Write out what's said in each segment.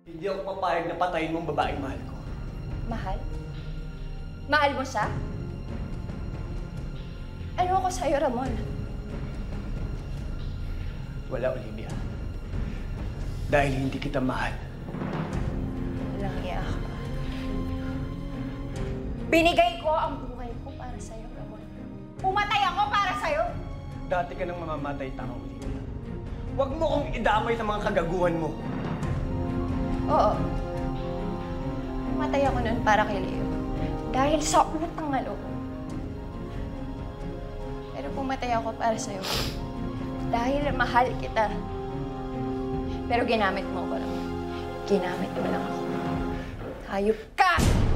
Hindi ako papayag na patayin mong babaeng mahal ko. Mahal? Mahal mo siya? Ano ako sa'yo, Ramon? Wala, Olivia. Dahil hindi kita mahal. Walang iya ka. Binigay ko ang buhay ko para sa'yo, Ramon. Pumatay ako para sa'yo! Dati ka nang mamamatay tao, Olivia. Huwag mo kong idamay sa mga kagaguhan mo. Oo. Pumatay ako noon para kay Leo. Dahil sa utang na loob. Pero pumatay ako para sa'yo. Dahil mahal kita. Pero ginamit mo ko lang. Ginamit mo lang ako. Hayop ka!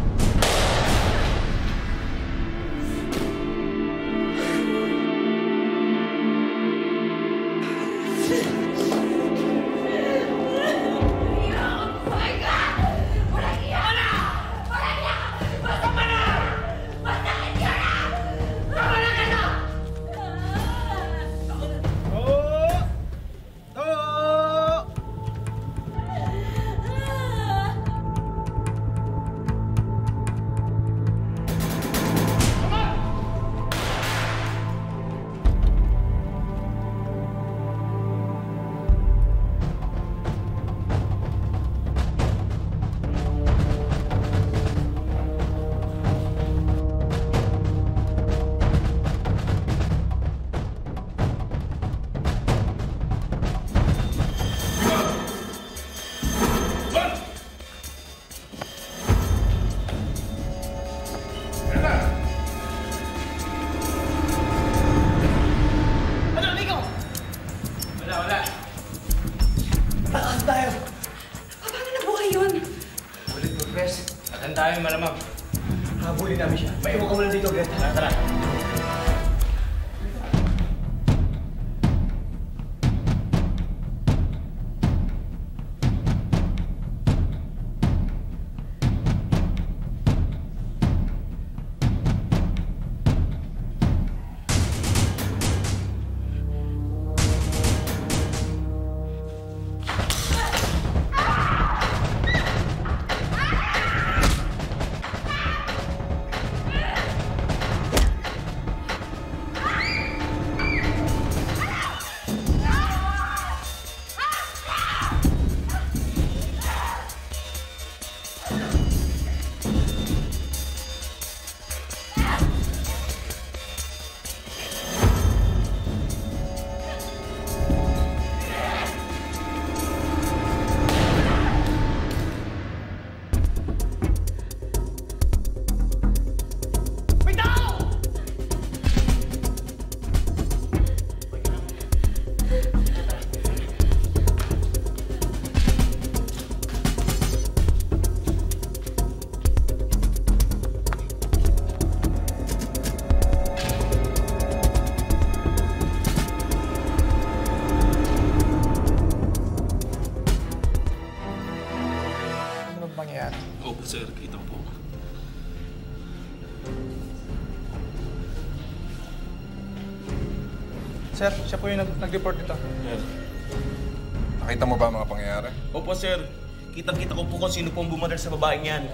Tandaan malamang. Habulin namin siya. Maiwan ka muna dito, Greta. Tara. Opo, sir. Kita po. Sir, siya po yung nag-report dito. Sir. Nakita mo ba ang mga pangyayari? Opo, sir. Kitang-kita ko po kung sino pong bumaril sa babaeng yan.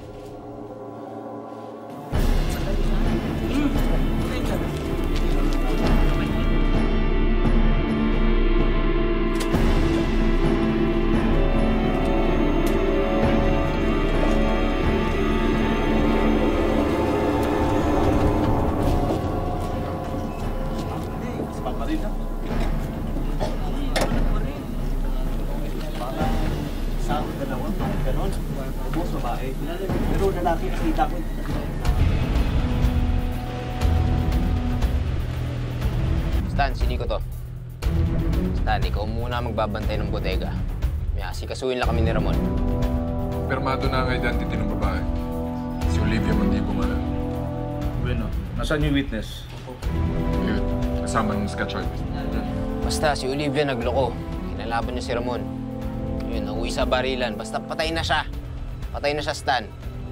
Pero lalaki, nakita ko. Stan, si Nico to. Stan, ikaw muna magbabantay ng bodega. May asikasuhin lang kami ni Ramon. Permado na ang identity ng babae. Si Olivia Mandibo man. Bueno, nasaan yung witness? Yun, kasama ng sketch artist. Basta, si Olivia nagloko. Kinalaban niya si Ramon. Yun, nauwi sa barilan. Basta patay na siya. Patay na siya, Stan.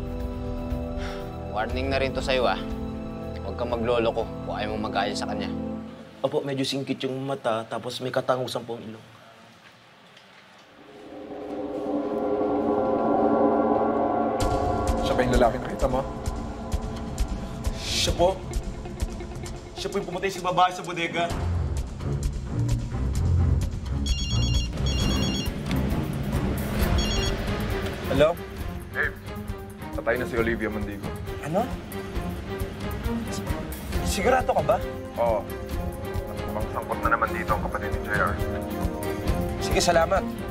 Warning na rin to sa'yo, ah. Huwag kang magloloko kung ayaw mong mag-aayos sa kanya. Opo, medyo singkit yung mata, tapos may katangusan pong ilong. ba yung lalaki nakita mo? Siya po. Siya po yung pumatay sa babae sa bodega. Hello? Dave, patay na si Olivia Mandigo. Ano? Sigurado ka ba? Oo. At mukhang sangkot na naman dito ang kapatid ni JR. Sige, salamat.